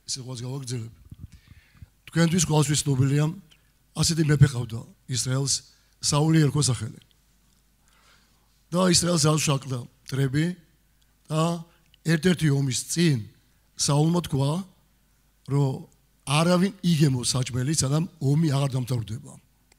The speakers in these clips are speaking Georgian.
სიყვარს გავაგრძელებ. თქვენთვის ყოველთვის ცნობილია ასეთი მეფე ყავდა ისრაელს საული ერქვა სახელი. და ისრაელს აღშაყდა მტრები და ერთ-ერთი ომის წინ საულმა თქვა, რომ არავინ იგემოს საჭმელი, სანამ ომი აღარ დამთავრდება.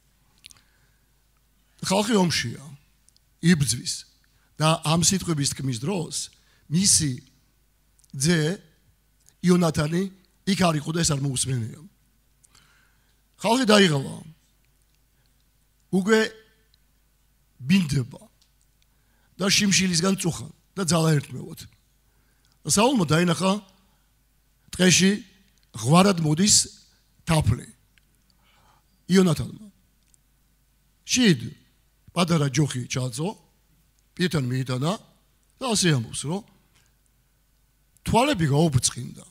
ხალხი ომშია, იბრძვის და ამ სიტყვების თქმის დროს მისი ძე იონათანი იქ არ იყო და ეს არ მოусმენია. ხალხი დაიღალა. უკვე ბინდება და შიმშილისგან წუხან და ძალა ერთმევად. საულმა დაინახა ტყეში ღვარად მოდის თაფლი. იონათანმა. შიდ პატარა ჯოხი ჩააწო, პირთან მიიტანა და ასე ამბობს, რომ თვალები გაუბრწყინდა.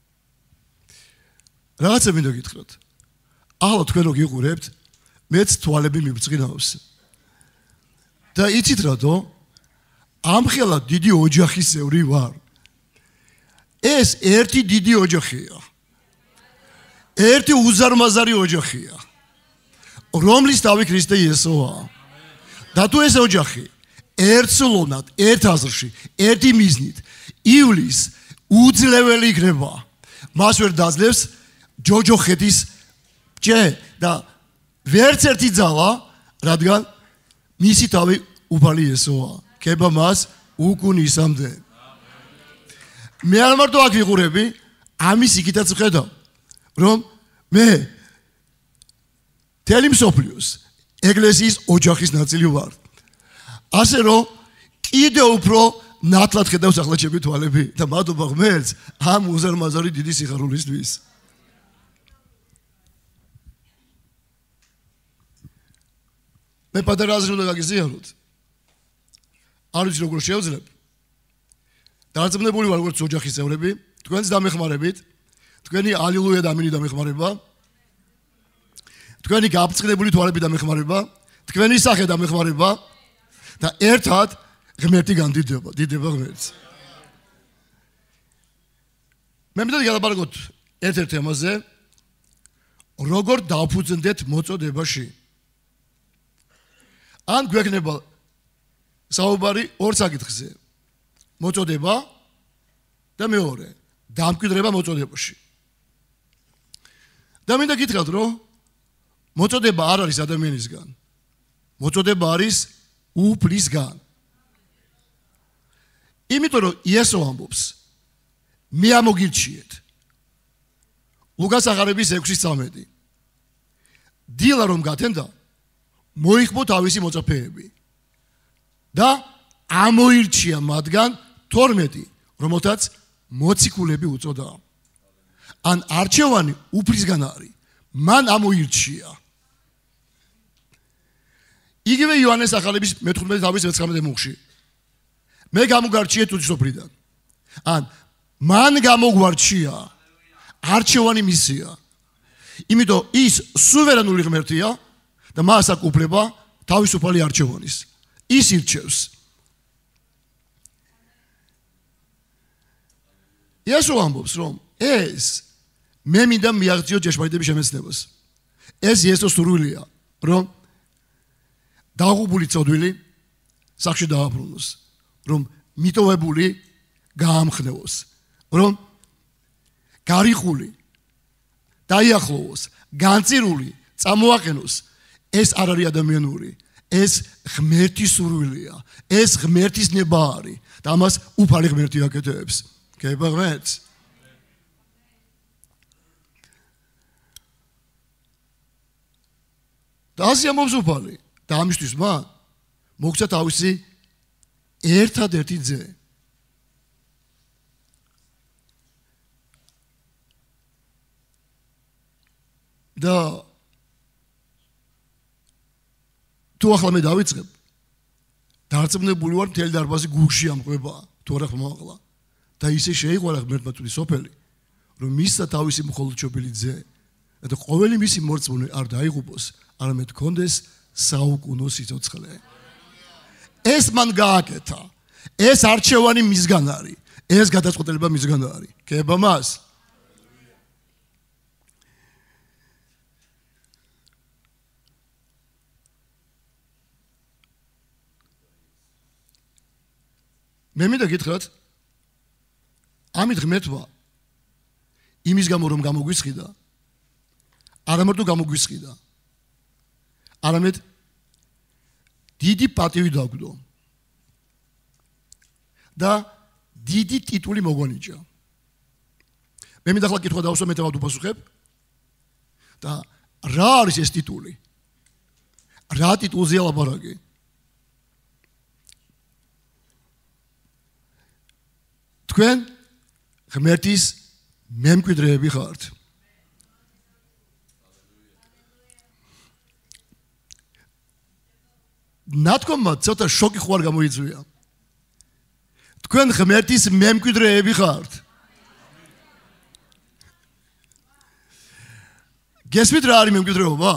რაღაცა მინდა გითხრათ. ახლა თქვენ რო გიყურებთ, მეც თვალები მიბრწყინავს. და იცით რატო? ამხელა დიდი ოჯახის წევრი ვარ. ეს ერთი დიდი ოჯახია. ერთი უზარმაზარი ოჯახია. რომლის თავი ქრისტე იესოა. და თუ ეს ოჯახი ერთსულოვნად, ერთ აზრში, ერთი მიზნით ივლის უძლეველი იქნება. მას ვერ დაძლევს ჯოჯოხეთის ჭე და ვერც ერთი ძალა, რადგან მისი თავი უფალი იესოა. ქება მას უკუნისამდე. მე არ მარტო აქ ვიყურები, ამის იქითაც ვხედავ, რომ მე თელი მსოფლიოს ეკლესიის ოჯახის ნაწილი ვარ. ასე რომ კიდევ უფრო ნათლად ხედავს ახლა ჩემი თვალები და მადლობა ღმერთს ამ უზარმაზარი დიდი სიხარულისთვის. მე პატარა აზრი უნდა გაგიზიაროთ. არ ვიცი როგორ შევძლებ. დარწმუნებული ვარ როგორც ოჯახის წევრები, თქვენს დამეხმარებით, თქვენი ალილუია და ამინი დამეხმარება, თქვენი გაბწყნებული თვალები დამეხმარება, თქვენი სახე დამეხმარება და ერთად ღმერთი განდიდება, დიდება ღმერთს. მე მინდა გალაპარაკოთ ერთ-ერთ თემაზე, როგორ დავფუძნდეთ მოწოდებაში. ან გვექნება საუბარი ორ საკითხზე. მოწოდება და მეორე, დამკვიდრება მოწოდებაში. და მინდა გითხრათ, რომ მოწოდება არ არის ადამიანისგან. მოწოდება არის უფლისგან. იმიტომ რომ იესო ამბობს, მე ამოგირჩიეთ. ლუკას აღარების 6:13. დილა რომ გათენდა, მოიხმო თავისი მოწაფეები. და ამოირჩია მათგან 12, რომელთაც მოციქულები უწოდა. ან არჩევანი უფლისგან არის. მან ამოირჩია. იგივე იოანეს ახალების 15:19 მუხში. მე გამოგარჩიე თვითსოფლიდან. ან მან გამოგვარჩია. არჩევანი მისია. იმიტომ ის სუვერენული ღმერთია და მას აქვს უფლება თავისუფალი არჩევანის. ის ირჩევს. იესო ამბობს, რომ ეს მე მინდა მიაღწიო ჭეშმარიტების შემეცნებას. ეს იესოს სურვილია, რომ დაღუპული ცოდვილი სახში დააბრუნოს, რომ მიტოვებული გაამხნევოს, რომ გარიხული დაიახლოვოს, განწირული წამოაყენოს. ეს არ არის ადამიანური, ეს ღმერთის სურვილია, ეს ღმერთის ნება არის და ამას უფალი ღმერთი აკეთებს. ქება ღმერთს. და ასე ამბობს უფალი და ამისთვის მან მოგცა თავისი ერთადერთი ძე. და თუ ახლა მე დავიწყებ, დარწმუნებული ვარ მთელი დარბაზი გულში ამყვება, თუ არა ხმაყლა. და ისე შეიყვარა ღმერთმა თვლის სოფელი, რომ მისცა თავისი მხოლოდ ჩობილი ძე და ყოველი მისი მორწმუნე არ დაიღუპოს, არამედ გქონდეს საუკუნო სიცოცხლე. ეს მან გააკეთა. ეს არჩევანი მისგან არის. ეს გადაწყვეტილება მისგან არის. ქება მას. მე მინდა გითხრათ ამით ღმერთმა იმის გამო რომ გამოგვისყიდა არა მარტო გამოგვისყიდა არამედ დიდი პატივი დაგვდო და დიდი ტიტული მოგვანიჭა მე მინდა ახლა კითხვა დავუსვა მე თავად უპასუხებ და რა არის ეს ტიტული რა ტიტულზეა ლაპარაკი თქვენ ღმერთის მემკვიდრეები ხართ ნათქვამა ცოტა შოკი ხوار გამოიწვია თქვენ ღმერთის მემკვიდრეები ხართ გესმით რა არის მემკვიდრეობა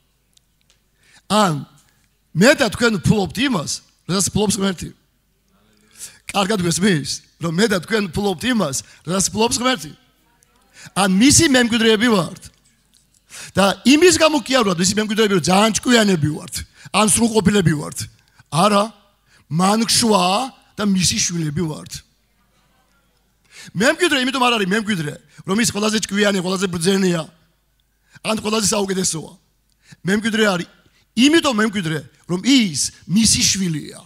ან მე და თქვენ ფლობთ იმას რასაც ფლობს ღმერთი კარგად გესმის რომ მე და თქვენ ფლობთ იმას რასაც ფლობს ღმერთი ან მისი მემკვიდრეები ვართ და იმის გამო კი არ ვართ მისი მემკვიდრეები რომ ძალიან ჭკვიანები ვართ ან სრულყოფილები ვართ არა მან გშვა და მისი შვილები ვართ მემკვიდრე იმიტომ არ არის მემკვიდრე რომ ის ყველაზე ჭკვიანი ყველაზე ბრძენია ან ყველაზე საუკეთესოა მემკვიდრე არის იმიტომ მემკვიდრე რომ ის მისი შვილია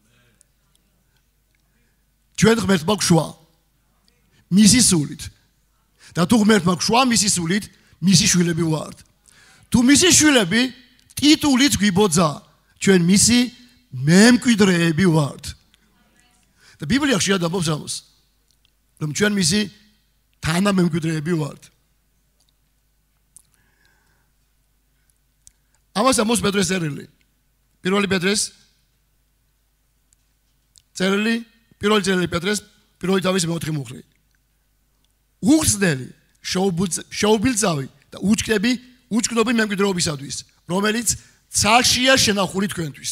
ჩვენ ღმერთმა გშვა მისი სულით და თუ ღმერთმა გშვა მისი სულით მისი შვილები ვართ თუ მისი შვილები ტიტულით გვიბოძა ჩვენ მისი მემკვიდრეები ვართ და ბიბლია ხშირად ამბობს ამას რომ ჩვენ მისი თანამემკვიდრეები ვართ ამას ამბობს პეტრეს წერილი პირველი პეტრეს წერილი პირველი წერილი პეტრეს პირველი თავის მეოთხე მუხლი უხსნელი შოუბილწავი და უჩქნობი მემკვიდრეობისათვის რომელიც ცალშია შენახული თქვენთვის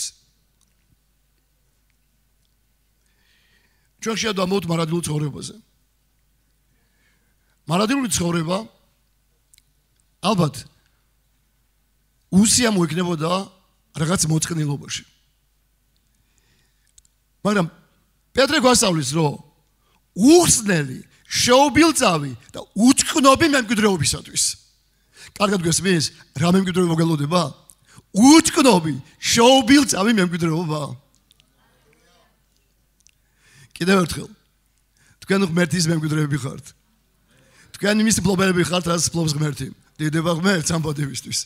ჩვენ ხშირად ვამბობთ მარადიულ ცხოვრებაზე მარადიული ცხოვრება ალბათ უსიამო იქნებოდა რაღაც მოწყნილობაში მაგრამ პეტრე გვასწავლის რომ უხსნელი შოუბილწავი და უჩქნობი მემკვიდრეობისათვის კარგად გესმის რა მემკვიდრეობა მოგელოდება უჩქნობი შოუბილწავი მემკვიდრეობა კიდევ ერთხელ თქვენ ღმერთის მემკვიდრეები ხართ თქვენ იმის მფლობელები ხართ რაც ფლობს ღმერთი დიდება ღმერთს ამ პატივისთვის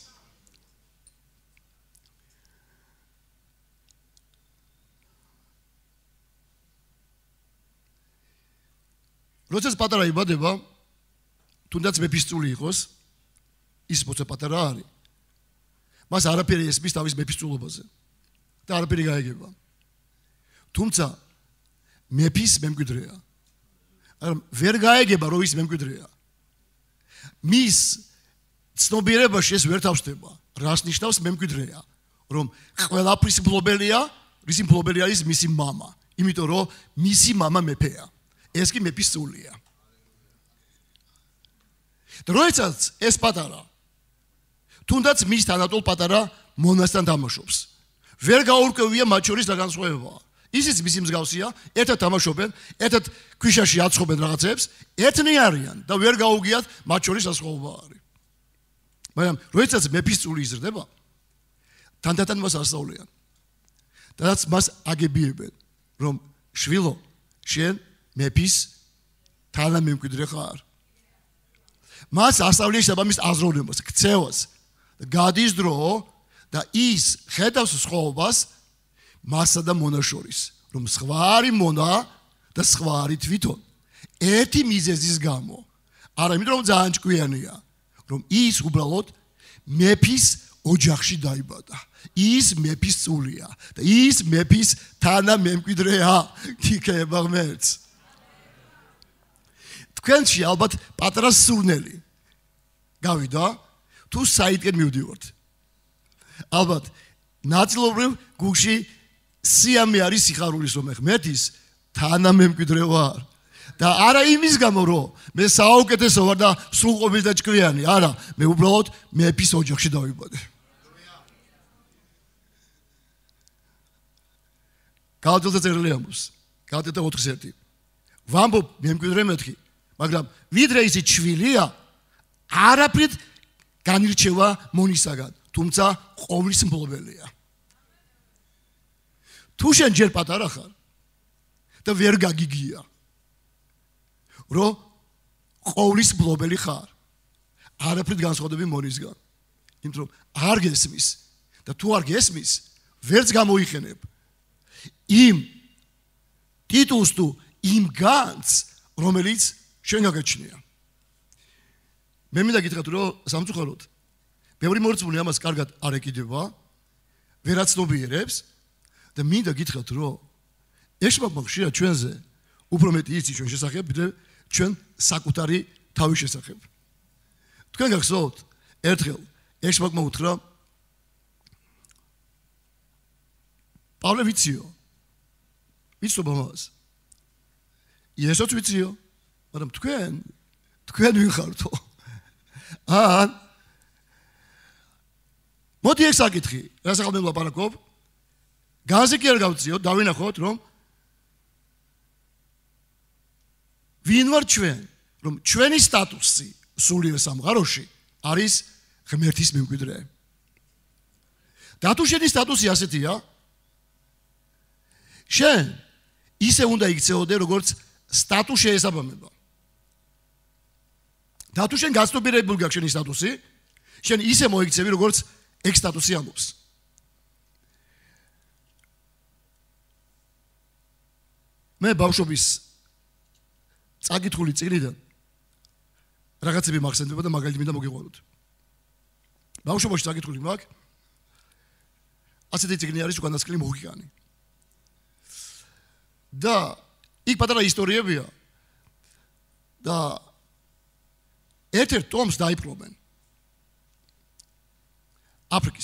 როდესაც პატარა იბადება თუნდაც მეფისწული იყოს ის მოცა პატარა არის მას არაფერი ესმის თავის მეფისწულობაზე და არაფერი გაეგება თუმცა მეფის მემკვიდრეა არა ვერ გაეგება რომ ის მემკვიდრეა მის ცნობიერებაში ეს ვერ თავსდება რას ნიშნავს მემკვიდრეა რომ ყველაფრის მფლობელია რის მფლობელი არის მისი მამა იმიტომ რომ მისი მამა მეფეა ეს კი მეფის სულია და როდესაც ეს პატარა თუნდაც მის თანატოლ პატარა მონასთან თამაშობს ვერ გაურკვევია მათ შორის რა განსხვავებაა ისიც მისი მსგავსია ერთად თამაშობენ ერთად ქვიშაში აცხობენ რაღაცებს ერთნი არიან და ვერ გაუგიათ მათ შორის განსხვავება არის მაგრამ როდესაც მეფის სული იზრდება თანდათან მას ასწავლიან და მას აგებიებენ რომ შვილო შენ მეფის თანამემკვიდრე ხარ მას ასწავლიან საბამის აზროვნებას ქცევას გადის დრო და ის ხედავს სხვაობას მასა და მონა შორის რომ სხვა არის მონა და სხვა არის თვითონ ერთი მიზეზის გამო არა იმიტომ რომ ძალიან ჭკვიანია რომ ის უბრალოდ მეფის ოჯახში დაიბადა ის მეფის სულია და ის მეფის თანამემკვიდრეა თიქება ღმერთს თქვენში ალბათ პატარა სურნელი გავიდა თუ საიტკენ მივდივართ ალბათ ნაწილობრივ გულში სიამე არის სიხარულის რომ ღმერთის თანამემკვიდრე ვარ და არა იმის გამო რომ მე საუკეთესო ვარ და სრულყოფილი და ჭკვიანი არა მე უბრალოდ მეფის ოჯახში დავიბადე გაუძლდა წერილი ამბობს გადადა 4-1. ვამბობ მემკვიდრე მეთქი, მაგრამ ვიდრე ისი ჩვილია, არაფრით განირჩევა მონისაგან, თუმცა ყოვლის მფლობელია. თუ შენ ჯერ პატარა ხარ და ვერ გაგიგია, რომ ყოვლის მფლობელი ხარ, არაფრით განსხვავდები მონისგან. იმიტომ რომ არ გესმის და თუ არ გესმის, ვერც გამოიხენებ იმ ტიტულს თუ იმ განს, რომელიც შენ გაგაჩნია. მე მინდა გითხრათ, რომ სამწუხაროდ ბევრი მორწმუნე ამას კარგად არ ეკიდება, ვერაცნობიერებს და მინდა გითხრათ, რომ ეშმაკმა ხშირად ჩვენზე უფრო მეტი იცი ჩვენ შესახებ, ვიდრე ჩვენ საკუთარი თავის შესახებ. თქვენ გახსოვთ, ერთხელ ეშმაკმა უთხრა, პავლე ვიციო, ვიცნობ ამას. იესოც ვიციო, მაგრამ თქვენ ვინ ხართო? მოდი ეს საკითხი, რასახალ მე ვლაპარაკობ, განზე კი არ გავწიოთ, დავინახოთ, რომ ვინ ვარ ჩვენ, რომ ჩვენი სტატუსი სულიერ სამყაროში არის ღმერთის მემკვიდრე. და თუ შენი სტატუსი ასეთია, შენ ისე უნდა იქცეოდე, როგორც სტატუს შეესაბამება. და თუ შენ გაცნობიერებული გაქვს შენი სტატუსი, შენ ისე მოიქცევი, როგორც ეგ სტატუსი ამბობს. მე ბავშვობის წაკითხული წიგნიდან რაღაცები მახსენდება და მაგალითი მინდა მოგიყვანოთ. ბავშვობაში წაკითხული მაგ ასეთი წიგნი არის უკანასკნელი მოხიკანი. და იქ პატარა ისტორიებია და ერთ-ერთ ტომს დაიპყრობენ აფრიკის.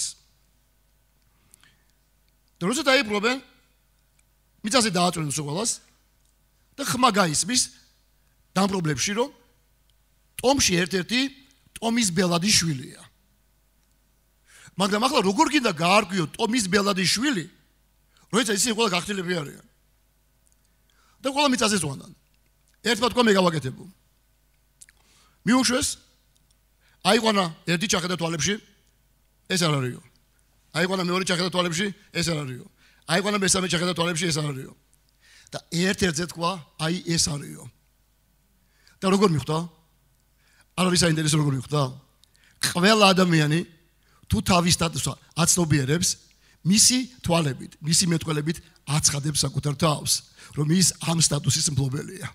და როცა დაიპყრობენ, მიწაზე დააწვენენ სულ და ხმა გაისმის დამპყრობლებში, რომ ტომში ერთ-ერთი ტომის ბელადის შვილია. მაგრამ ახლა როგორ გინდა გაარკვიო ტომის ბელადის შვილი, როცა ისინი ყველა გახტილები არიან. და ყველა მიწაზე ზვანან. ერთმა თქვა მე გავაკეთებო. მიუშვეს, აიყვანა ერთი ჩახედა თვალებში, ეს არ არისო. აიყვანა მეორე ჩახედა თვალებში, ეს არ არისო. აიყვანა მესამე ჩახედა თვალებში, ეს არ არისო. და ერთ-ერთზე თქვა, აი ეს არისო. და როგორ მიხვდა? არ არის საინტერესო როგორ მიხვდა? ყველა ადამიანი თუ თავის სტატუსს აცნობიერებს, მისი თვალებით, მისი მეტყველებით აცხადებს საკუთარ თავს, რომ ის ამ სტატუსის მფლობელია.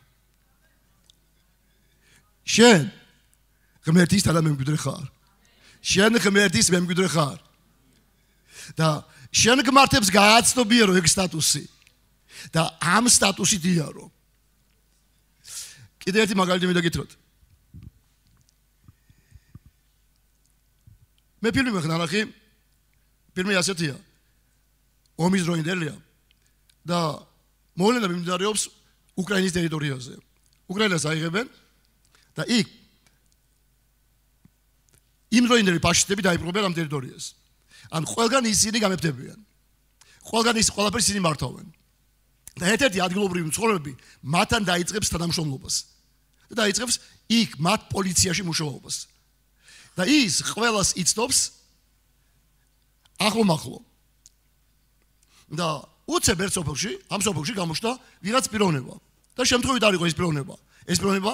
შენ ღმერთის თანამემკვიდრე ხარ. შენ ღმერთის მემკვიდრე ხარ. და შენ გმართებს გააცნობიერო ეგ სტატუსი. და ამ სტატუსით იარო. კიდევ ერთი მაგალითი მინდა გითხრათ. მე ფილმი მეხნარახი, ფილმი ასეთია. ომის დროინდელია და მოვლენა მიმდინარეობს უკრაინის ტერიტორიაზე. უკრაინას აიღებენ და იქ იმ დროინდელი ფაშისტები დაიპყრობენ ამ ტერიტორიას. ან ყველგან ისინი გამეფდებიან. ყველგან ის ყველაფერს ისინი მართავენ. და ერთ-ერთი ადგილობრივი მცხოვრები მათთან დაიწყებს თანამშრომლობას. და დაიწყებს იქ მათ პოლიციაში მუშაობას. და ის ყველას იცნობს ახლო-მახლო. და უცებ ერთ სოფელში, ამ სოფელში გამოჩნდა ვიღაც პიროვნება. და შემთხვევით არ იყო ეს პიროვნება. ეს პიროვნება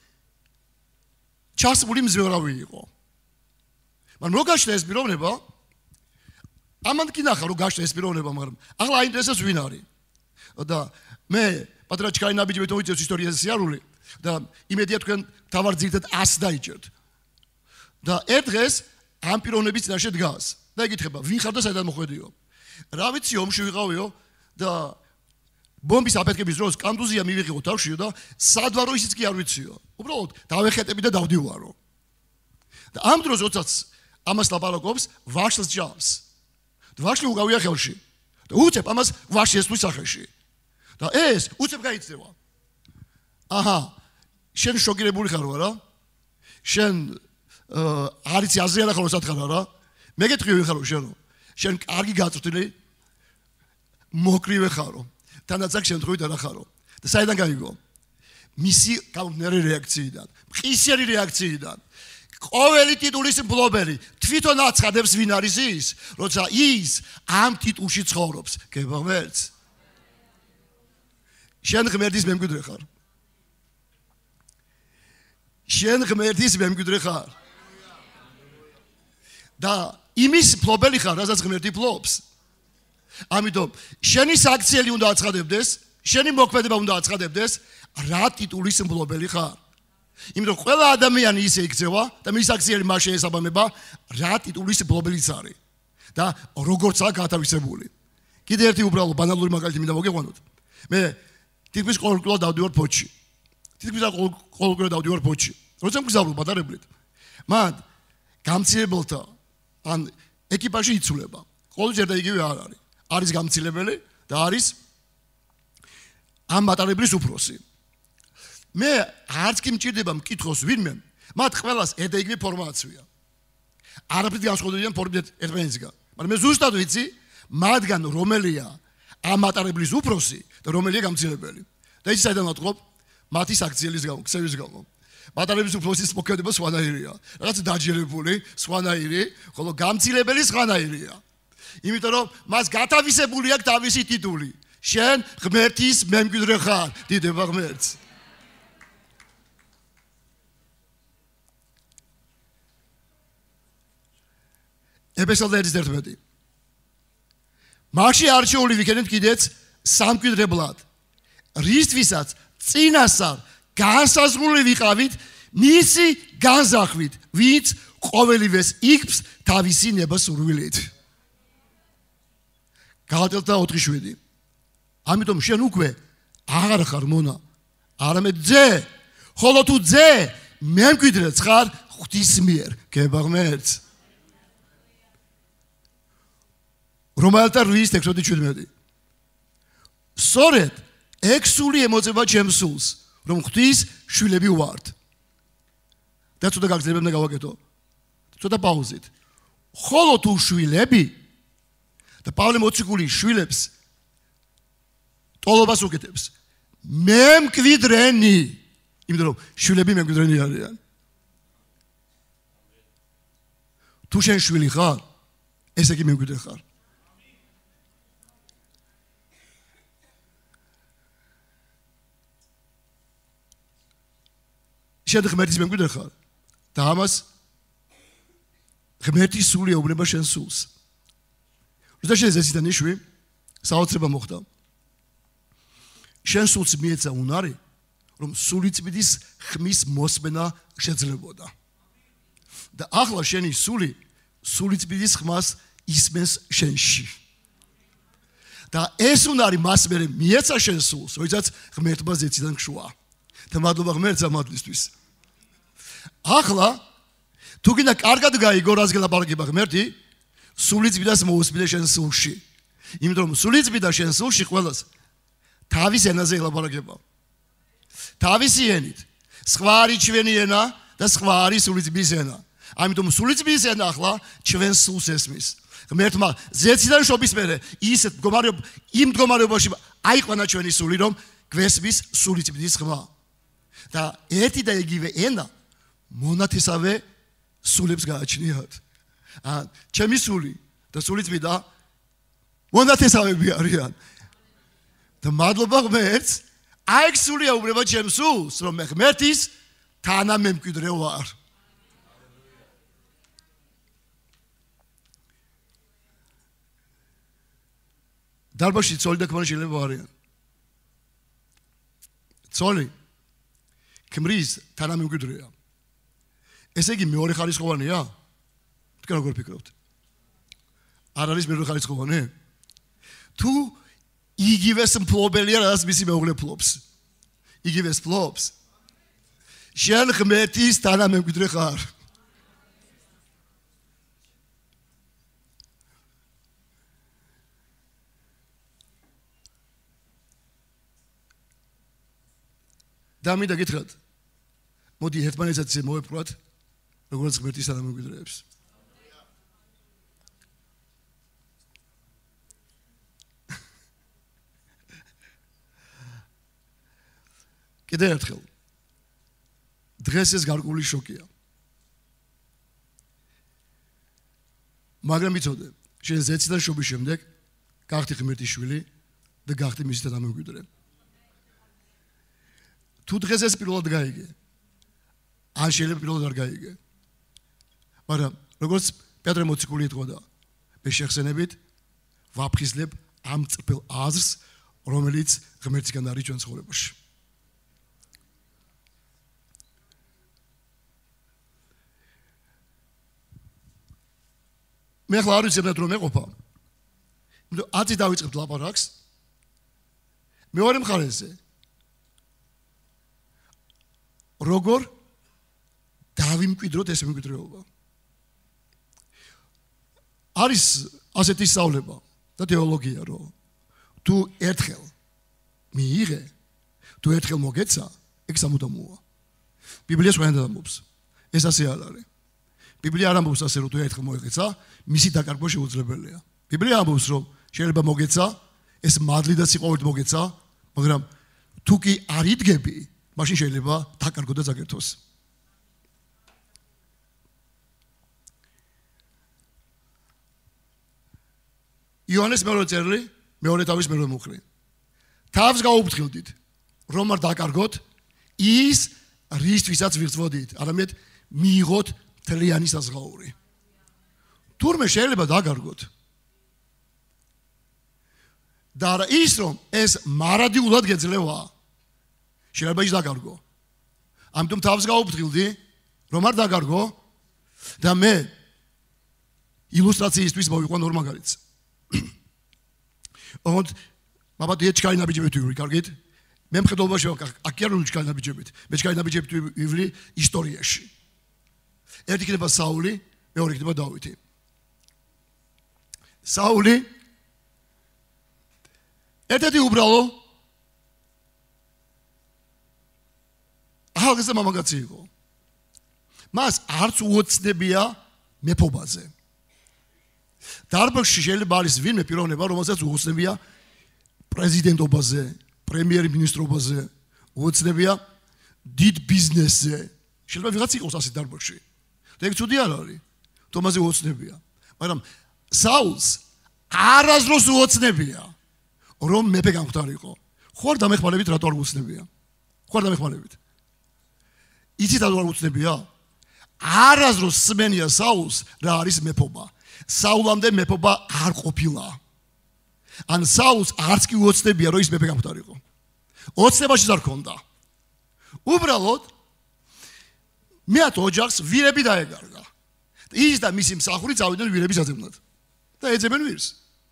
ჩასმული მზვერავი იყო. მაგრამ რო გაჩნდა ეს პიროვნება, ამან კი ნახა რომ გაჩნდა ეს პიროვნება, მაგრამ ახლა აინტერესებს ვინ არის. და მე პატრა ჩქარი ნაბიჯი მეთოიცებს ისტორიაზე სიარული და იმედია თქვენ თავარ ძირთად 100 დაიჭერთ. და ერთ დღეს ამ პიროვნების წინაშე დგას და ეკითხება, ვინ ხარ და საიდან მოხვედიო? რა ვიცი, ომში ვიყავიო და ბომბის აფეთქების დროს კანდუზია მივიღო თავშიო და სად ვარო ისიც კი არ ვიციო. უბრალოდ დავეხეტები და დავდივარო. და ამ დროს როდესაც ამას ლაპარაკობს, ვაშლს ჯავს. და ვაშლი უკავია ხელში. და უცებ ამას ვაში ესთვის სახეში. და ეს უცებ გაიწევა. აჰა, შენ შოკირებული ხარ ვარა? შენ არიცი აზრიან ახლა სათხარა რა? მე გეტყვი ვინ ხარო შენო? შენ კარგი გაწვრთნილი მოკრივე ხარო. თანაც შემთხვევით არ ახარო. და საიდან გაიგო? მისი გამომდინარე რეაქციიდან, მყისიერი რეაქციიდან. ყოველი ტიტულის მფლობელი თვითონ აცხადებს ვინ არის ის, როცა ის ამ ტიტულში ცხოვრობს. გეუბნებით? შენ ღმერთის მემკვიდრე ხარ. შენ ღმერთის მემკვიდრე ხარ. და იმის მფლობელი ხარ, რასაც ღმერთი ფლობს. ამიტომ შენი საქციელი უნდა აცხადებდეს, შენი მოქმედება უნდა აცხადებდეს, რა ტიტულის მფლობელი ხარ. იმიტომ ყველა ადამიანი ისე იქცევა და მის საქციელი მას შეესაბამება, რა ტიტულის მფლობელიც არის და როგორცაა გათავისებული. კიდე ერთი უბრალო ბანალური მაგალითი მინდა მოგეყვანოთ. მე თითქმის ყოველკვირა დავდივარ ფოთში. როცა მგზავრობ ბატარებლით, მან გამცირებელთა ან ეკიპაჟი იცვლება. ყოველჯერ და იგივე არ არის. არის გამცილებელი და არის ამ ბატარებლის უფროსი. მე არც კი მჭირდება მკითხოს ვინმე, მათ ყველას ერთ იგივე ფორმა აცვია. არაფრით განსხვავდებიან ფორმით ერთმანეთისგან. მაგრამ მე ზუსტად ვიცი, მათგან რომელია ამ ბატარებლის უფროსი და რომელია გამცილებელი. და ის საიდან ვატყობ? მათი საქციელის გამო, ქსევის გამო. ბატარების უფროსის მოქმედება სხვანაირია. რაღაც დაჯერებული, სხვანაირი, ხოლო გამცილებელი სხვანაირია. იმიტომ რომ მას გათავისებული აქვს თავისი ტიტული. შენ ღმერთის მემკვიდრე ხარ, დიდება ღმერთს. ეპესოდე 1:11. მაშინ არჩეული ვიქენებთ კიდეც სამკვიდრებლად. რისთვისაც წინასწარ განსაზღვრული ვიყავით მისი განზახვით, ვინც ყოველივეს იქს თავისი ნებასურვილით. გალატელთა 4:7. ამიტომ შენ უკვე აღარ ხარ მონა, არამედ ძე, ხოლო თუ ძე, მემკვიდრეც ხარ ღვთის მიერ. გეუბნებით? რომაელთა 8:6-7. სწორედ ეგ სული ემოწება ჩემს სულს, რომ ღვთის შვილები ვართ. და ცოტა გაგრძელებებ და გავაკეთო. ცოტა პაუზით. ხოლო თუ შვილები და პავლე მოციქული შვილებს ტოლობას უკეთებს. მემკვიდრენი, იმიტომ რომ შვილები მემკვიდრენი არიან. თუ შენ შვილი ხარ, ესე იგი მემკვიდრე ხარ. შენ ღმერთის მემკვიდრე ხარ და ამას ღმერთის სული ეუბნება შენ სულს. როცა შენ ზესიდან იშვი, საოცრება მოხდა. შენ სულს მიეცა უნარი, რომ სულიწმიდის ხმის მოსმენა შეძლებოდა. და ახლა შენი სული სულიწმიდის ხმას ისმენს შენში. და ეს უნარი მას მერე მიეცა შენ სულს, როდესაც ღმერთმა ზეციდან გშვა. და მადლობა ღმერთს ამათლისთვის. ახლა თუ გინდა კარგად გაიგო რას გელაპარაკება ღმერთი, სულიწმიდას მოусმინე შენ სულში. იმიტომ რომ სულიწმიდა შენ სულში ყველას თავის ენაზე ელაპარაკება. თავისი ენით. სხვა არის ჩვენი ენა და სხვა არის სულიწმიდის ენა. ამიტომ სულიწმიდის ენა ახლა ჩვენ სულს ესმის. ღმერთმა ზეციდან შობის მერე იმ მდგომარეობაში აიყვანა ჩვენი სული, რომ გვესმის სულიწმიდის ხმა. და ერთი და იგივე ენა მონათესავე სულებს გააჩნიათ. ჩემი სული და სულიწმიდა მონათესავები არიან. და მადლობა ღმერთს, აი ეს სული ეუბნება ჩემს სულს, რომ მე ღმერთის თანამემკვიდრე ვარ. დარბაზში ცოლი და ქმარი შეიძლება არიან. ცოლი ქმრის თანამემკვიდრეა. ესე იგი მეორე ხარისხოვანია? თქვენ როგორ ფიქრობთ? არ არის მეორე ხარისხოვანი? თუ იგივეს მფლობელია, რაც მისი მეუღლე ფლობს. იგივეს ფლობს. შენ ღმერთის თანამემკვიდრე ხარ. და მინდა გითხრათ, მოდი ერთმანეთსაც მოვეფრათ, როგორც ღმერთის თანამემკვიდრეებს. კიდევ ერთხელ. დღეს ეს გარკვეული შოკია. მაგრამ იცოდე, შენ ზეციდან შობის შემდეგ გახდი ღმერთის შვილი და გახდი მისი თანამემკვიდრე. თუ დღეს ეს პირველად გაიგე, ან შეიძლება პირველად არ გაიგე. მაგრამ როგორც პეტრე მოციქული ეთქოდა, ბეშეხსენებით ვაფხიზლებ ამ წრფელ აზრს, რომელიც ღმერთისგან არის ჩვენ ცხოვრებაში. მე ახლა არ ვიცი რომ მეყოფა. ათი დავიწყებთ ლაპარაკს. მეორე მხარეზე როგორ დავიმკვიდროთ ეს მემკვიდრეობა. არის ასეთი სწავლება და თეოლოგია, რომ თუ ერთხელ მიიღე, თუ ერთხელ მოგეცა, ეგ სამუდამოა. ბიბლიას ყველანაირად ამბობს. ეს ასე არ არის. ბიბლია არ ამბობს ასე, რომ თუ ერთხელ მოეღეცა, მისი დაკარგვა შეუძლებელია. ბიბლია ამბობს, რომ შეიძლება მოგეცა, ეს მადლი და სიყვარულით მოგეცა, მაგრამ თუ კი არ იდგები, მაშინ შეიძლება დაკარგო და ზაგერთოს. იონეს მეორე წერილი, მეორე თავის მეორე მუხლი. თავს გაუფრთხილდით, რომ არ დაკარგოთ ის, რისთვისაც ვიღწვოდით, არამედ მიიღოთ მთლიანი საზღაური. თურმე შეიძლება დაკარგოთ. და არა ის, რომ ეს მარადიულად გეძლევა, შეიძლება ის დაკარგო. ამიტომ თავს გაუფრთხილდი, რომ არ დაკარგო და მე ილუსტრაციისთვის მოვიყვან ორ მაგალითს. Und aber die jetzt keine Budget über კარგით. მე მხედველობაში აქ არ უნდა ჩქაინა ბიჯებით. მე ჩქაინა ბიჯებით ვივლი ისტორიაში. ერთი იქნება საული, მეორე იქნება დავითი. საული ერთ-ერთი უბრალო ახალგაზრდა მამაკაცი იყო. მას არც უოცნებია მეფობაზე. დარბაზში შეიძლება არის ვინმე პიროვნება, რომელსაც უოცნებია პრეზიდენტობაზე, პრემიერ-მინისტრობაზე, უოცნებია დიდ ბიზნესზე. შეიძლება ვიღაც იყოს ასე დარბაზში. და ეგ ცუდი არ არის. თომაზე უოცნებია. მაგრამ საულს არასდროს უოცნებია, რომ მეფე გამختارიყო. ხო არ დამეხმარებით რატო არ უოცნებია? ხო არ დამეხმარებით? იცით რატო არ უოცნებია? არასდროს სმენია საულს რა არის მეფობა. საულამდე მეფობა არ ყოფილა. ან საულს არც კი უოცნებია, რომ ის მეფე გამختارიყო. ოცნებაში არ ქონდა. უბრალოდ მეათ ოჯახს ვირები დაეგარგა. ის და მისი მსახური წავიდნენ ვირების აზევნად. და ეძებენ ვირს.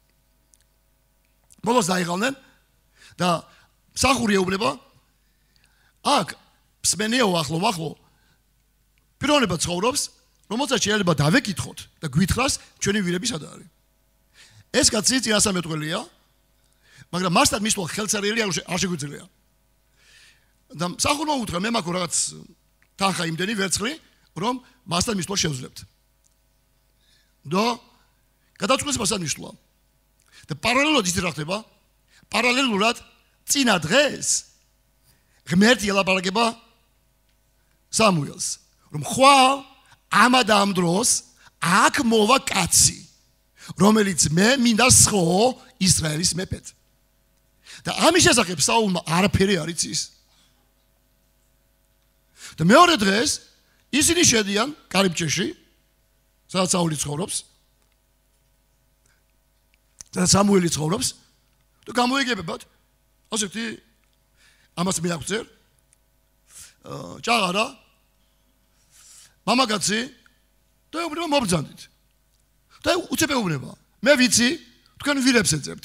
ბოლოს დაიღალნენ და მსახური ეუბნება აქ სმენია უახლო პიროვნება ცხოვრობს, რომელსაც შეიძლება დავეკითხოთ და გვითხრას ჩვენი ვირები სად არის. ეს კაცი წინასამეთყველია, მაგრამ მასთან მისვლა ხელსარიელი არ შეგვიძლია. და მსახურმა უთხრა მე მაქვს რაღაც თანხა იმდენი ვერცხლი, რომ მასთან მისვლა შევძლებთ. და გადაწყვეტს მასთან მისვლა. და პარალელურად ის რა ხდება? პარალელურად წინა დღეს ღმერთი ელაპარაკება სამუელს, რომ ხვალ ამა და ამ დროს აქ მოვა კაცი, რომელიც მე მინდა სხო ისრაელის მეფედ. და ამის შესახებ საულმა არაფერი არ იცის. და მეორე დღეს ისინი შედიან კარიბჭეში, სადაც საული ცხოვრობს. და სამუელი ცხოვრობს და გამოიგებებათ ასეთი ამას მეაქვწერ ჭაღარა მამაკაცი და ეუბნება მობრძანდით და უცებ ეუბნება მე ვიცი თქვენ ვირებს ეძებთ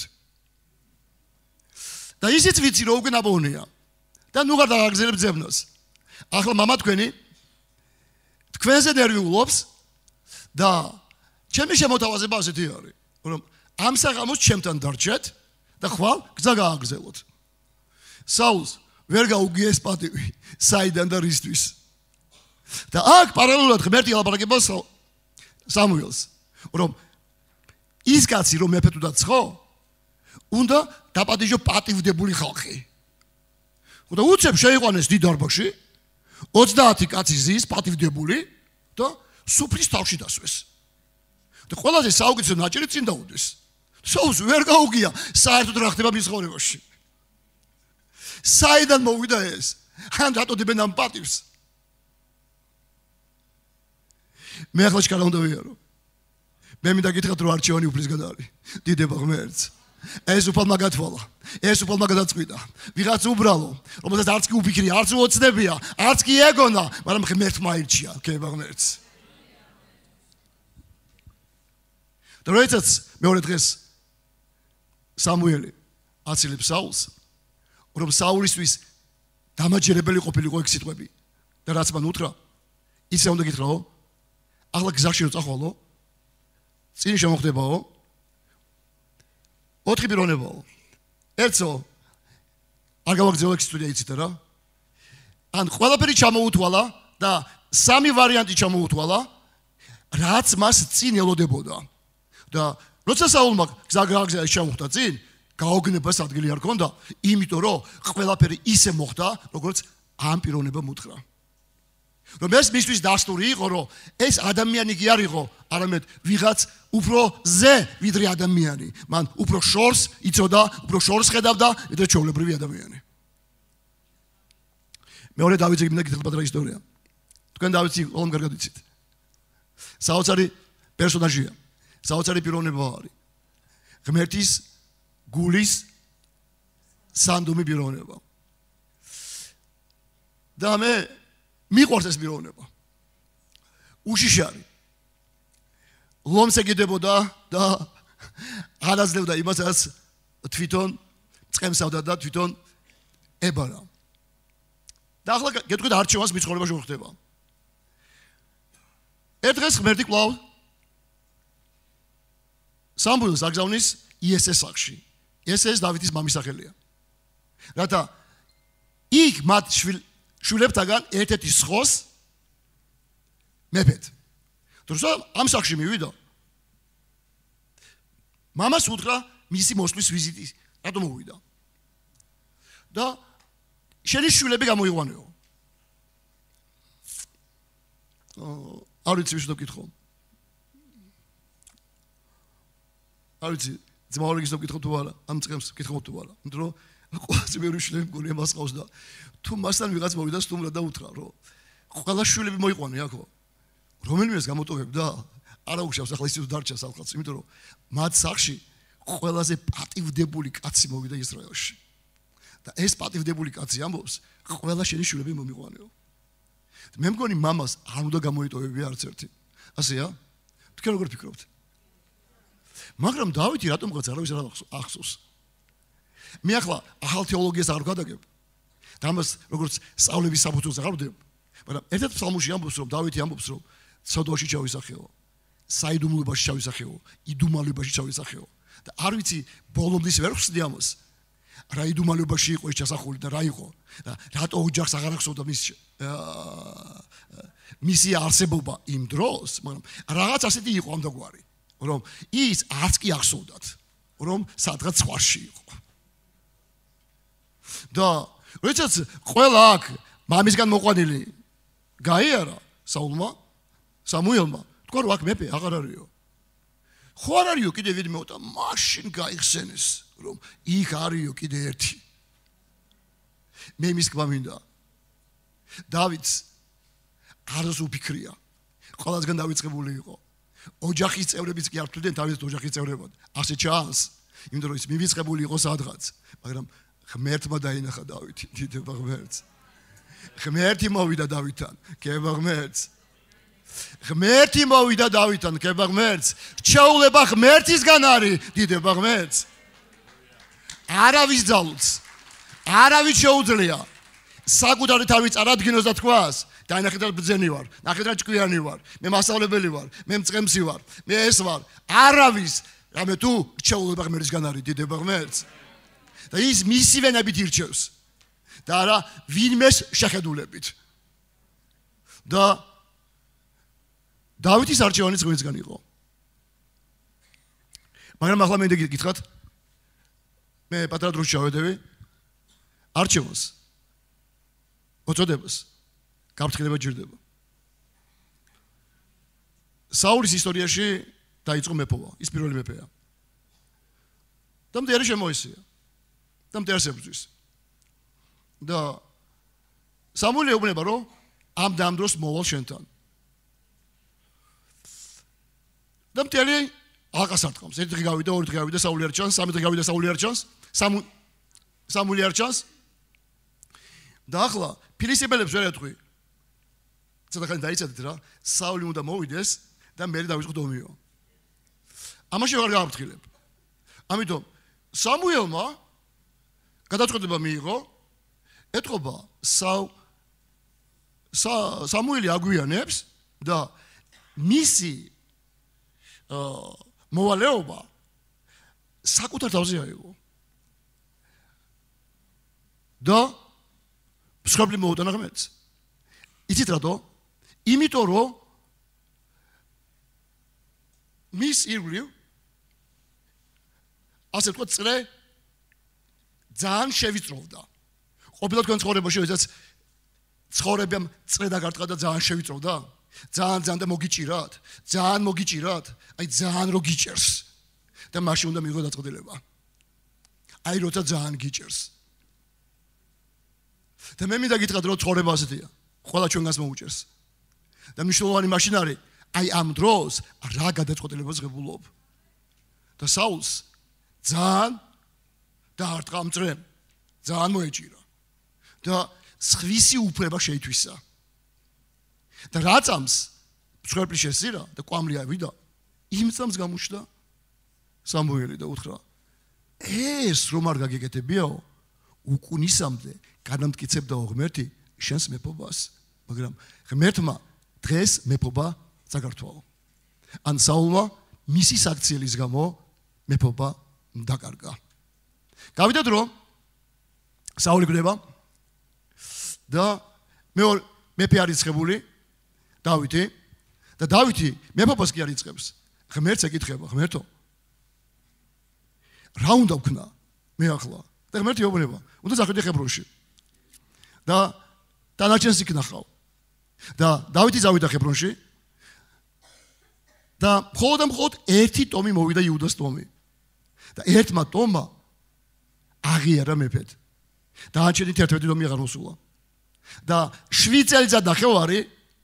და ისიც ვიცი რომ უკვე ნაბოლია და ნუ არ დაგაგზავნებ ძებნას ახლა მამა თქვენი თქვენზე ნერვიულობს და ჩემი შემოთავაზება ასეთი არის რომ ამ საღამოს ჩემთან დარჩეთ და ხვალ გზა გააგრძელოთ. საულს ვერ გაუგიეს პატივი, საიდან და რისთვის. და აქ პარალელურად ღმერთი ელაპარაკება სამუელს, რომ ის კაცი რომ მეფე თუ დაცხო, უნდა დაპატიჟო პატივდებული ხალხი. და უცებ შეიყვანეს დიდ დარბაზში 30 კაცი ზის პატივდებული და სუფრის თავში დასვეს. და ყველაზე საუკეთესო ნაჭერი წინ დაუდეს. სოუს ვერ გაუგია საერთოდ რა ხდება მის ცხოვრებაში. საიდან მოვიდა ეს? ან დატოდებენ ამ პატივს? მე ახლა ჩქარა უნდა ვიარო. მე მინდა გითხრათ რომ არჩევანი უფლისგან არის. დიდება ღმერთს. ეს უფალმა გათვალა. ეს უფალმა გადაწყვიტა. ვიღაც უბრალო, რომელსაც არც კი უფიქრია, არც უოცნებია, არც კი ეგონა, მაგრამ ღმერთმა აირჩია, გება ღმერთს. და როდესაც მეორე დღეს სამუელი აცილებს საულს, რომ საულისთვის დამაჯერებელი ყოფილიყო ეგ სიტყვები და რაც მან უთხრა, ისე უნდა გითხრაო, ახლა გზაში რო წახვალო, წინ შემოხდებაო, 4 პიროვნებაო. ერთო არ გავაგზავნე სტუდია იცით რა? ან ყველაფერი ჩამოუთვალა და 3 ვარიანტი ჩამოუთვალა, რაც მას წინ ელოდებოდა. და როცა საულმა გზა შემოხვდა წინ, გაოგნებას ადგილი არ ქონდა, იმიტომ რომ ყველაფერი ისე მოხდა, როგორც ამ პიროვნებამ უთხრა. რომ ეს მისთვის დასტური იყო, რომ ეს ადამიანი კი არ იყო, არამედ ვიღაც უფრო ზე ვიდრე ადამიანი. მან უფრო შორს იცოდა, უფრო შორს ხედავდა, ვიდრე ჩვეულებრივი ადამიანი. მეორე დავითზე მინდა გითხრათ პატარა ისტორია. თქვენ დავითი ყველამ კარგად იცით. საოცარი პერსონაჟია. საოცარი პიროვნება არის. ღმერთის გულის სანდუმი პიროვნება. და მე მიყვარს ეს პიროვნება. უშიშარი. ლომს ეკიდებოდა და აღაზრდა იმასაც თვითონ წემსავდა და თვითონ ებარა. და ახლა გეტყვით არჩევანს მის ცხოვრებაში რო ხდება. ერთ დღეს ღმერთი კვლავ სამუელს აგზავნის იესეს სახში. იესეს დავითის მამის სახელია. რათა იქ მათ შვილებთაგან ერთ-ერთი სხოს მეფეთ. თორსა ამ სახში მივიდა. მამას უთხრა მისი მოსვლის ვიზიტი, რატომ მოვიდა? და შენი შვილები გამოიყვანეო. არ ვიცი ვიშ დავკითხო. არ ვიცი, ძმაოლიგის დავკითხო თუ არა, ამ წემს ვკითხო თუ არა. იმიტომ რომ ყველაზე მეორე შვილები მგონია მას ყავს და თუ მასთან ვიღაც მოვიდა სტუმრად და უთხრა, რომ ყველა შვილები მოიყვანე აქო. რომელიმეს გამოტოვებდა? არა უშავს ახლა ისე დარჩა სალხაც, იმიტომ რომ მათ სახში ყველაზე პატივდებული კაცი მოვიდა ისრაელში. და ეს პატივდებული კაცი ამბობს, ყველა შენი შვილები მომიყვანეო. მე მგონი მამას არ უნდა გამოიტოვებია არც ერთი. ასეა? თქვენ როგორ ფიქრობთ? მაგრამ დავითი რატომღაც არავის არ ახსოვს. მე ახლა ახალ თეოლოგიას არ ვგადაგებ. და ამას როგორც სწავლების საფუძველს აღარ ვდებ. მაგრამ ერთ-ერთ ფსალმში ამბობს, რომ დავითი ამბობს, რომ ცოდვაში ჩავისახეო, საიდუმლოებაში ჩავისახეო, იდუმალებაში ჩავისახეო. და არ ვიცი ბოლომდე ვერ ხსნი ამას. რა იდუმალებაში იყო ეს ჩასახული და რა იყო? და რატო ოჯახს აღარ ახსოვდა მისი არსებობა იმ დროს, მაგრამ რაღაც ასეთი იყო ამდაგვარი, რომ ის არც კი ახსოვდათ, რომ სადღაც სხვაში იყო. და როდესაც ყველა აქ მამისგან მოყვანილი გაიარა საულმა, სამუელმა, თქვა რომ აქ მეფე აღარ არისო. ხო არ არისო კიდე ვიდმეო და მაშინ გაიხსენეს, რომ იქ არისო კიდე ერთი. მე მის თქმა მინდა. დავითს არას უფიქრია. ყველასგან დავიწყებული იყო. ოჯახის წევრებიც კი არ თვლდნენ დავითს ოჯახის წევრებად. ასე ჩანს, იმიტომ რომ ის მივიწყებული იყო სადღაც, მაგრამ ღმერთმა დაინახა დავითი, დიდება ღმერთს. ღმერთი მოვიდა დავითთან, გება ღმერთს. ღმერთი მოვიდა დავითთან, გება ღმერთს. რჩეულება ღმერთისგან არის, დიდება ღმერთს. არავის ძალუც, არავის შეუძლია საკუთარი თავი წარადგინოს და თქვას, დაინახეთ რა ბრძენი ვარ, ნახეთ რა ჭკვიანი ვარ, მე მასწავლებელი ვარ, მე მწყემსი ვარ, მე ეს ვარ. არავის, რამე თუ რჩეულება ღმერთისგან არის, დიდება ღმერთს. და ის მისი ვენებით ირჩევს. და არა ვინმეს შეხედულებით. და დავითის არჩევანიც ღმერთისგან იყო. მაგრამ ახლა მე გითხრათ, მე პატარა დროში ჩავედევი არჩევანს. მოწოდებას გაფრთხილება ჯერდება. საულის ისტორიაში დაიწყო მეფობა, ის პირველი მეფეა. და მდიარი შემოესია. და მდიარს ებრძვის. და სამუელი ეუბნება, რომ ამ დროს მოვალ შენთან. და მდიარი ალყას არტყამს. ერთი დღე გავიდა, ორი დღე გავიდა, საული არ ჩანს, სამი დღე გავიდა, საული არ ჩანს, სამული არ ჩანს. და ახლა ფილისტიმელებს ვერ ეთქვი. ცოტა ხანი დაიცადეთ რა, საული უნდა მოვიდეს და მე დავიწყო დომიო. ამაში ვარ გავაფრთხილებ. ამიტომ სამუელმა გადაწყვეტილება მიიღო, ეთყობა სამუელი აგვიანებს და მისი მოვალეობა საკუთარ თავზე აიღო. და მსხვერპლი მოუტანა ღმერთს. იცით რატო? იმიტომ რომ მის ირგვლივ ასე ვთქვათ წრე ძალიან შევიწროვდა. ყოფილად თქვენ ცხოვრებაში ესაც ცხოვრებამ წრე დაგარტყა და ძალიან შევიწროვდა? ძალიან და მოგიჭირათ? ძალიან მოგიჭირათ? აი ძალიან რო გიჭერს. და მაშინ უნდა მიიღო დაწყვეტილება. აი როცა ძალიან გიჭერს. და მე მინდა გითხრათ რომ ცხოვრება ასეთია. ყველა ჩვენგანს მოუჭერს. და მნიშვნელოვანი მაშინ არის აი ამ დროს რა გადაწყვეტილებას ღებულობ. და საულს ძალიან დაარტყა ამ წრემ. ძალიან მოეჭირა. და სხვისი უფლება შეითვისა. და რა წამს მსხვერპლი შესირა და კვამლი ავიდა, იმ წამს გამოჩნდა სამუელი და უთხრა: ეს რომ არ გაგეკეთებიაო, უკუნისამდე განამტკიცებდაო ღმერთი შენს მეფობას, მაგრამ ღმერთმა დღეს მეფობა წაგართვაო. ან საულმა მისი საქციელის გამო მეფობა დაკარგა. გავიდათ რომ საული გვდება და მეფე არის ცხებული დავითი და დავითი მეფობას კი არ იწყებს. ღმერთს ეკითხება: ღმერთო, რა უნდა ვქნა მე ახლა? და ღმერთი ეუბნება: უნდა წახვიდე ხებრონში და დანარჩენს იქნახავ. და დავითი წავიდა ხებრონში და მხოლოდ ერთი ტომი მოვიდა იუდას ტომი. და ერთმა ტომმა აღიარა მეფედ. დანარჩენი 11 ტომი აღარ მოსულა. და 7 წელიწად ნახევარი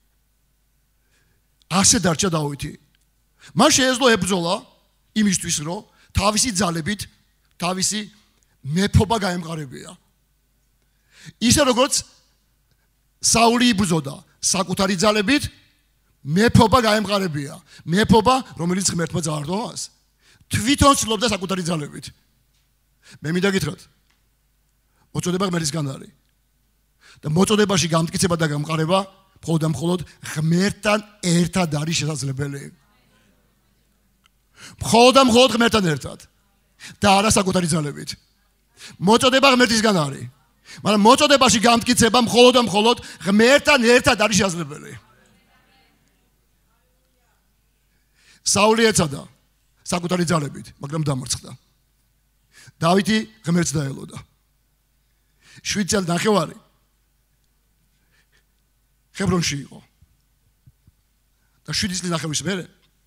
ასე დარჩა დავითი. მან შეეძლო ებრძოლა იმისთვის, რომ თავისი ძალებით თავისი მეფობა გაემყარებია. ისე როგორც საული იბრძოდა საკუთარი ძალებით, მეფობა გაემყარებია. მეფობა, რომელიც ღმერთმა წაართვა მას, თვითონ ცდილობდა საკუთარი ძალებით. მე მინდა გითხრათ, მოწოდება ღმერთისგან არის. და მოწოდებაში გამტკიცება და გამყარება მხოლოდ ღმერთთან ერთად არის შესაძლებელი. მხოლოდ ღმერთთან ერთად და არა საკუთარი ძალებით. მოწოდება ღმერთისგან არის. მაგრამ მოწოდებაში გამტკიცება მხოლოდ ღმერთთან ერთად არის შესაძლებელი. საული ეცადა საკუთარი ძალებით, მაგრამ დამარცხდა. დავითი ღმერთს დაელოდა. 7 წელი ნახევარი ხებრონში იყო. და 7 წლის ნახევრის მერე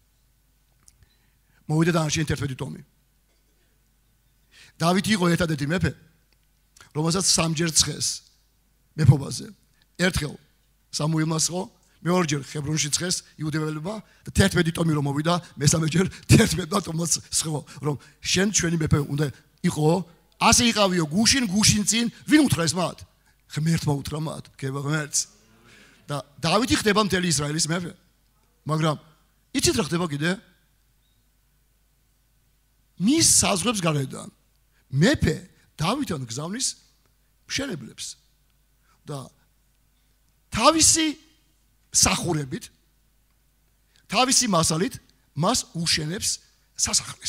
მოვიდა დანარჩენი 11 ტომი. დავითი იყო ერთადერთი მეფე, რომელსაც 3ჯერ ცხეს მეფობაზე. ერთხელ სამუელმა სხო, მეორჯერ ხებრონში ცხეს იუდეველებმა და 11 ტომი რომ მოვიდა, მესამეჯერ 11 ტომს სხო, რომ შენ ჩვენი მეფე უნდა იყო, ასე იყავიო გუშინ წინ, ვინ უთხრა ეს მათ? ღმერთმა უთხრა მათ, გება ღმერთს. და დავითი ხდება მთელი ისრაელის მეფე. მაგრამ იცით რა ხდება კიდე? მის საზღვრებს გარედან მეფე დავითთან გზავნის მშენებლებს და თავისი სახურებით, თავისი მასალით მას უშენებს სასახლეს.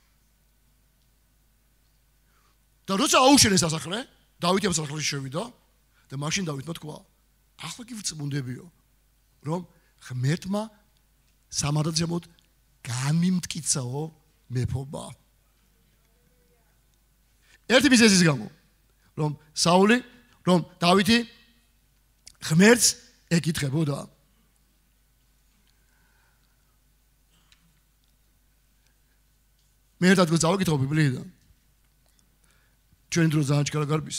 და როცა აუშენეს სასახლე, დავითი ამ სასახლეში შევიდა და მაშინ დავითმა თქვა: ახლა კი ვწმუნდებიო, რომ ღმერთმა სამადაცემოდ გამიმტკიცაო მეფობა. ერთი მიზეზის გამო, რომ საული, რომ დავითი ღმერთს ეკითხებოდა. მე ერთად გავაკითხო ბიბლიიდან. ჩვენი დრო ძალიან ჭკარა გარბის.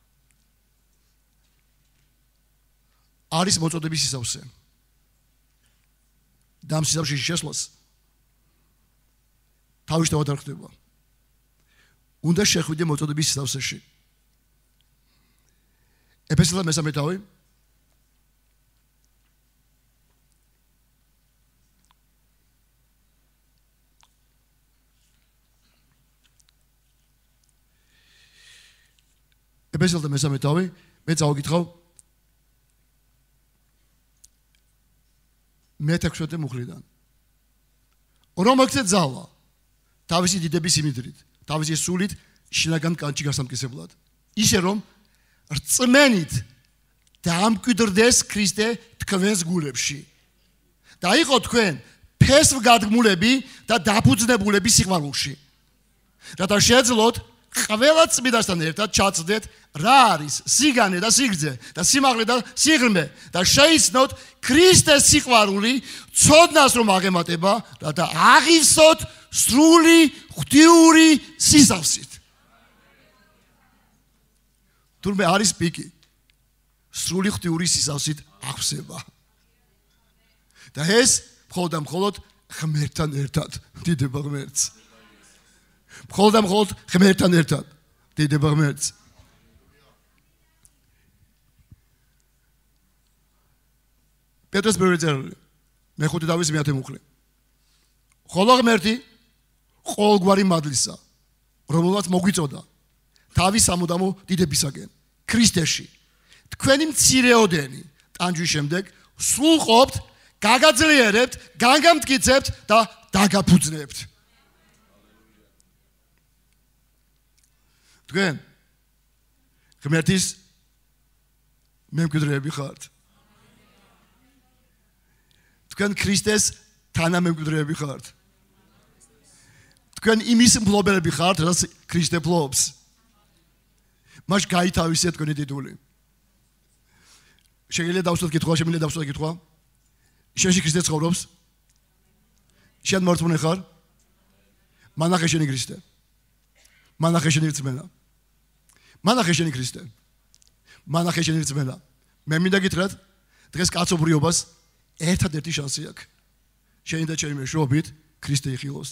არის მოწოდების სისავსე. და ამ სისავსეში შესვლას თავისთავად არ ხდება. უნდა შეხვიდე მოწოდების სისავსეში. ეფესელთა მესამე თავი ეფესელთა მესამე თავი მე წავიკითხავ მე-16 მუხლიდან. რომელზეც ძალა თავისი დიდების იმედრით, თავისი სულით შინაგან კანჭი გასამტკიცებლად. ისე რომ რწმენით დამკვიდრდეს ქრისტე თქვენს გულებში. და იყო თქვენ ფესვგადგმულები და დაფუძნებულები სიყვარულში. რათა შეძლოთ ყველა წმინდასთან ერთად ჩაწვდეთ რა არის სიგანე და სიგრძე და სიმაღლე და სიღრმე და შეიცნოთ ქრისტეს სიყვარული ცოდნას რომ აღემატება რათა აღივსოთ სრული ღვთიური სისავსით. თურმე არის პიკი სრული ღვთიური სისავსით აღსება. და ეს მხოლოდ ღმერთთან ერთად დიდება ღმერთს. მხოლოდ ღმერთთან ერთად დიდება ღმერთს. პეტრეს პირველი წერილი მეხუთე თავის მეათე მუხლი. ხოლო ღმერთი ყოველგვარი მადლისა, რომელმაც მოგვიწოდა თავის სამუდამო დიდებისაგან ქრისტეში, თქვენი მცირეოდენი ტანჯვის შემდეგ სრულყოფთ, გაგაძლიერებთ, განგამტკიცებთ და დაგაფუძნებთ. თქვენ ღმერთის მემკვიდრეები ხართ. თქვენ ქრისტეს თანამემკვიდრეები ხართ. თქვენ იმის მფლობელები ხართ, რაც ქრისტე ფლობს. მას გაითავისეთ თქვენი ტიტული. შეგიძლიათ დავსვათ კითხვა, შემიძლია დავსვათ კითხვა. შენში ქრისტე ცხოვრობს? შენ მორწმუნე ხარ? მანახე შენი ქრისტე. მანახე შენი რწმენა. მანახე შენი ქრისტე. მანახე შენი რწმენა. მე მინდა გითხრათ, დღეს კაცობრიობას ერთადერთი შანსი აქვს. შენი და ჩემი მეშვეობით ქრისტე იხილოს.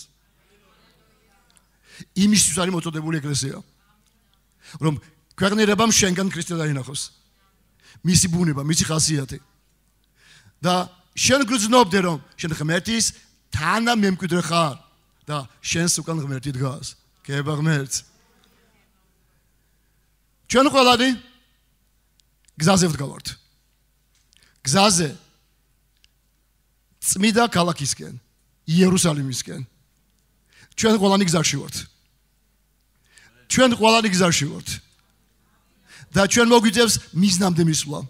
იმისთვის არის მოწოდებული ეკლესია, რომ ქვეყნიერებამ შენგან ქრისტე დაინახოს. მისი ბუნება, მისი ხასიათი. და შენ გრძნობდე, რომ შენ ღმერთის თანამემკვიდრე ხარ და შენს უკან ღმერთი დგას. გება ღმერთს. ჩვენ ყველანი გზაზე ვდგავართ. გზაზე წმიდა ქალაქისკენ, იერუსალიმისკენ. ჩვენ ყველანი გზაში ვართ. ჩვენ ყველანი გზაში ვართ. და ჩვენ მოგვიწევს მიზნამდე მისვლა.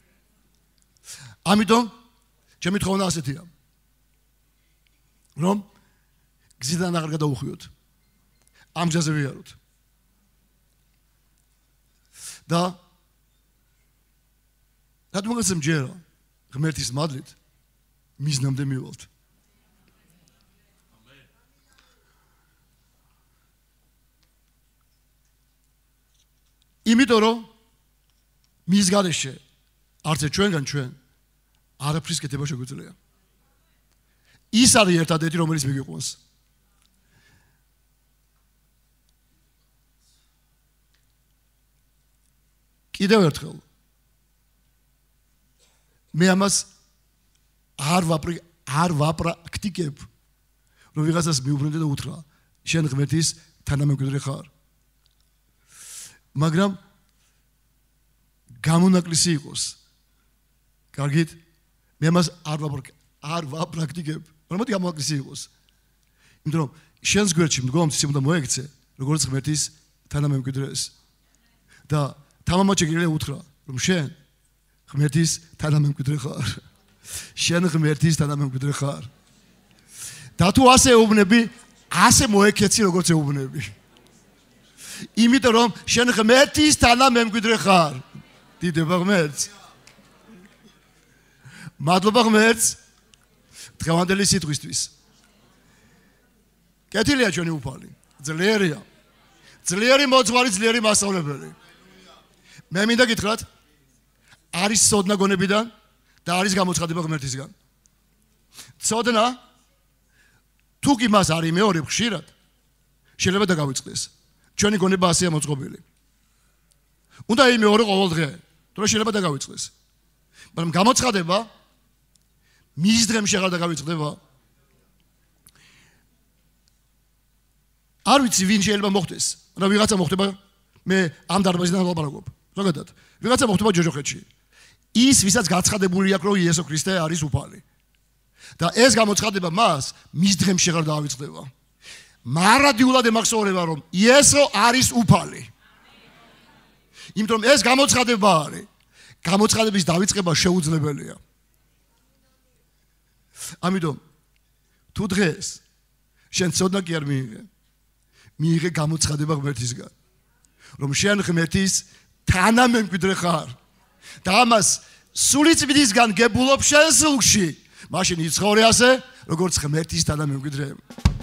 ამიტომ ჩემი თხოვნა ასეთია, რომ გზიდან აღარ გადაუხვიოთ. ამ გზაზე ვიაროთ. და რადგან მჯერა ღმერთის მადლით მიზნამდე მივალთ. იმიტომ რომ მის გარეშე არც ჩვენგან ჩვენ არაფრის კეთება შეგვიძლია. ის არის ერთადერთი რომელიც მიგიყვანს. კიდევ ერთხელ მე ამას არ ვაპრაქტიკებ, რომ ვიღაცას მიუბრუნდე და უთხრა შენ ღმერთის თანამემკვიდრე ხარ. მაგრამ გამონაკლისი იყოს. კარგით? მე ამას არ ვაპრაქტიკებ, რომ მოდი გამონაკლისი იყოს. იმიტომ რომ შენს გვერდში მდგომთ ისე უნდა მოექცე, როგორც ღმერთის თანამემკვიდრეს. და თამამად შეგიძლია უთხრა, რომ შენ ღმერთის თანამემკვიდრე ხარ. შენ ღმერთის თანამემკვიდრე ხარ. და თუ ასე ეუბნები, ასე მოექცე როგორც ეუბნები. იმიტომ რომ შენ ღმერთის თანამემკვიდრე ხარ. დიდება ღმერთს. მადლობა ღმერთს დღევანდელი სიტყვისთვის. კეთილია ჩვენი უფალი. ძლიერია. ძლიერი მოძღვარი, ძლიერი მასწავლებელი. მე მინდა გითხრათ, არის ცოდნა გონებიდან და არის გამოცხადება ღმერთისგან. ცოდნა თუ კი მას არ იმეორებ ხშირად, შეიძლება დაგავიწყდეს. ჩვენი გონება ასეა მოწყობილი. უნდა იმეორო ყოველ დღე, თუ შეიძლება დაგავიწყდეს. მაგრამ გამოცხადება მის დღემ შეღარ დაგავიწყდება. არ ვიცი ვინ შეიძლება მოხდეს, მაგრამ ვიღაცა მოხდება, მე ამ დარბაზიდან ვალაპარაკობ. ზოგადად, ვიღაცა მოხდება ჯოჯოხეთში. ის, ვისაც გაცხადებული აქვს, რომ იესო ქრისტე არის უფალი. და ეს გამოცხადება მას მის დღემ შეღარ დაავიწყდება. მარადიულად ემახსოვრება, რომ იესო არის უფალი. იმიტომ ეს გამოცხადება არის. გამოცხადების დავიწყება შეუძლებელია. ამიტომ თუ დღეს შენ ცოდნა კი არ მიიღე გამოცხადება ღმერთისგან, რომ შენ ღმერთის თანამემკვიდრე ხარ და ამას სული წმინდისგან გებულობ შენ სულში, მაშინ იცხოვრე ასე, როგორც ღმერთის თანამემკვიდრე.